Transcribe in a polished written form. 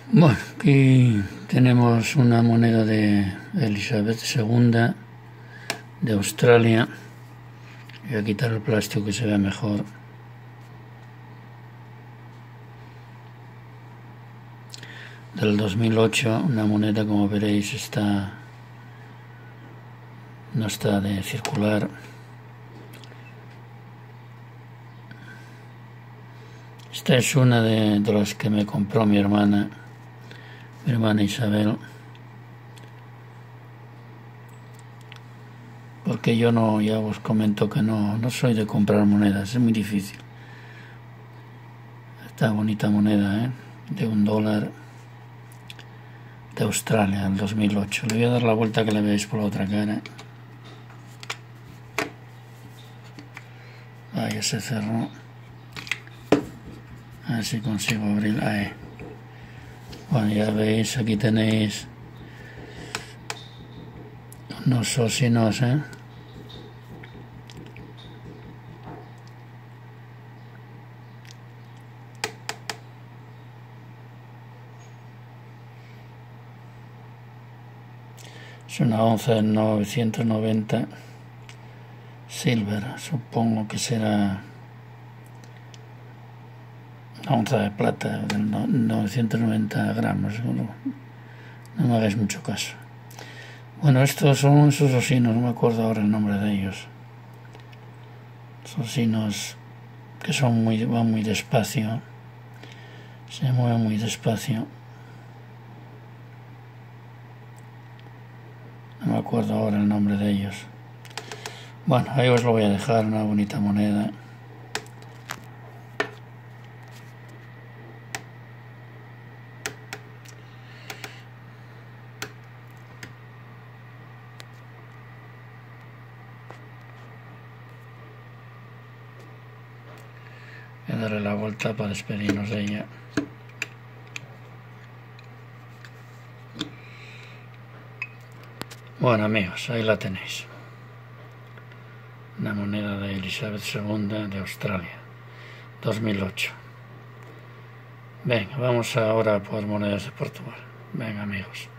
Bueno, aquí tenemos una moneda de Elizabeth II de Australia. Voy a quitar el plástico que se vea mejor. Del 2008, una moneda, como veréis, no está de circular. Esta es una de las que me compró mi hermana Isabel, porque yo no, ya os comento que no soy de comprar monedas, es muy difícil. Esta bonita moneda, de $1 de Australia, del 2008. Le voy a dar la vuelta que la veáis por la otra cara. Ya se cerró. A ver si consigo abrir. Ahí. Bueno, ya veis, aquí tenéis unos osinos, Es una onza de 990 silver, supongo que será una onza de plata de 990 gramos, seguro. No me hagáis mucho caso. Bueno, estos son sus osinos, no me acuerdo ahora el nombre de ellos. Son osinos que van muy despacio, se mueven muy despacio. No me acuerdo ahora el nombre de ellos. Bueno, ahí os lo voy a dejar, una bonita moneda. Voy a darle la vuelta para despedirnos de ella. Bueno, amigos, ahí la tenéis. Una moneda de Elizabeth II de Australia, 2008. Venga, vamos ahora por monedas de Portugal. Venga, amigos.